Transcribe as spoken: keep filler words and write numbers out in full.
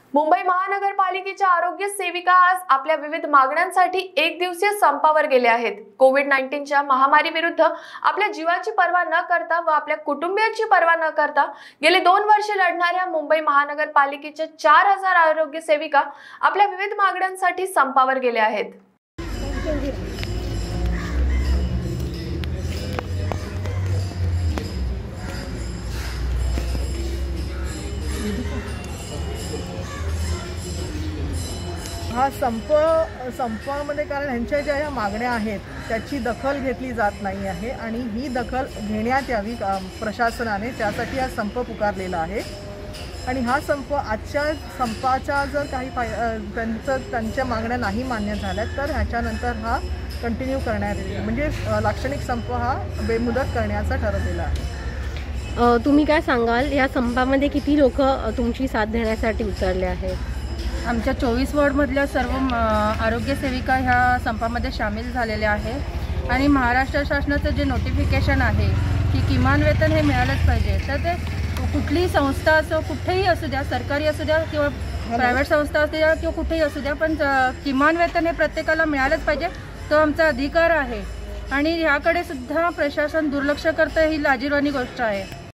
मुंबई महानगरपालिकेच्या आरोग्य सेविका आज आपल्या विविध मागण्यांसाठी एक दिवसीय संपावर गेले आहेत। कोविड नाईन्टीनच्या महामारी विरुद्ध आपल्या जीवाची पर्वा न करता व आपल्या कुटुंबियांची पर्वा न करता गेले दोन वर्षे लढणाऱ्या मुंबई महानगरपालिकेच्या चार हजार आरोग्य सेविका आपल्या विविध मागण्यांसाठी संपावर गेल्या आहेत। हा संप संपामध्ये कारण ह्यांच्या ज्या ह्या मागण्या आहेत त्याची दखल घेतली जात नाही आहे आणि ही दखल घेण्यात यावी प्रशासनाने, त्यासाठी हा संप पुकारलेला आहे। आणि हा संप आजच्या संपाच्या जर काही त्यांचं त्यांच्या मागण्या नाही मान्य झाल्या तर ह्याच्यानंतर हा कंटिन्यू करण्यात येईल, म्हणजे लाक्षणिक संप हा बेमुदत करण्याचा ठरवलेला आहे। तुम्ही काय सांगाल, या संपामध्ये किती लोक तुमची साथ देण्यासाठी उतरले आहेत? आमच्या चोवीस वॉर्डमधल्या सर्व आरोग्य सेविका ह्या संपामध्ये सामील झालेल्या आहे आणि महाराष्ट्र शासनाचं जे नोटिफिकेशन आहे की किमान वेतन हे मिळालंच पाहिजे, तर ते कुठलीही संस्था असो, कुठेही असू द्या, सरकारी असू द्या किंवा प्रायव्हेट संस्था असू द्या किंवा कुठेही असू द्या, पण किमान वेतन हे प्रत्येकाला मिळालंच पाहिजे, तो आमचा अधिकार आहे। आणि ह्याकडे सुद्धा प्रशासन दुर्लक्ष करतं ही लाजिरवाणी गोष्ट आहे।